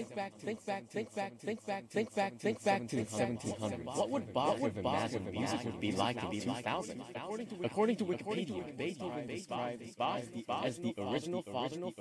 to the 1700s. What would Bach have imagined music would be like in 2000? According to Wikipedia, Beethoven describes Bach as the original father of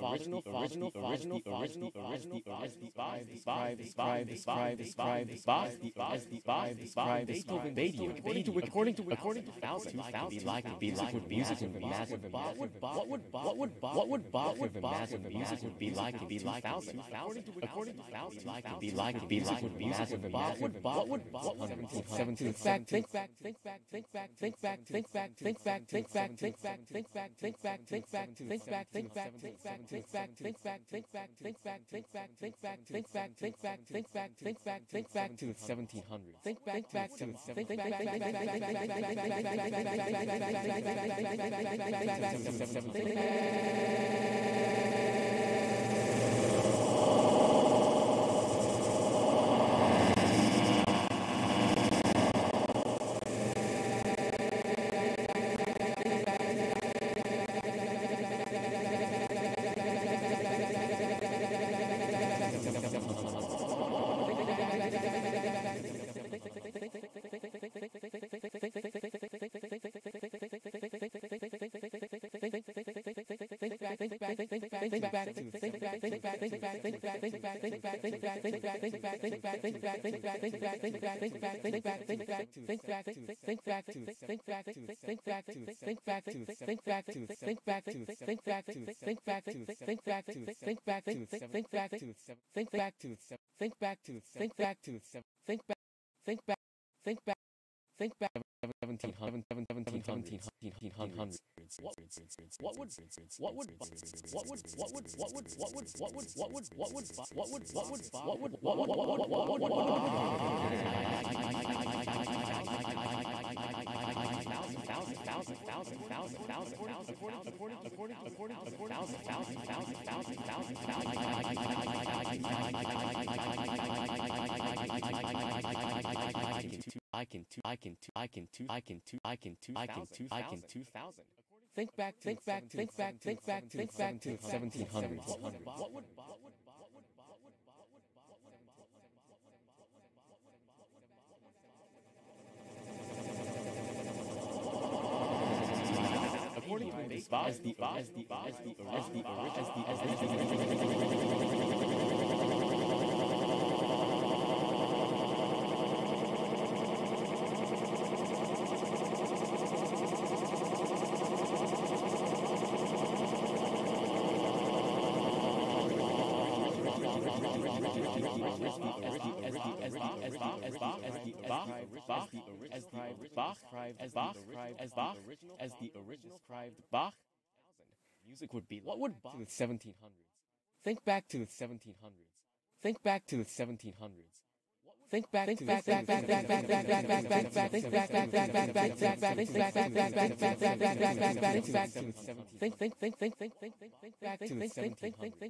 music would be. What would Bach to the 1700s? Think back to the 1700s. Think back to the 1700s. Think back to the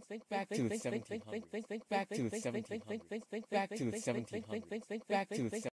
1700s.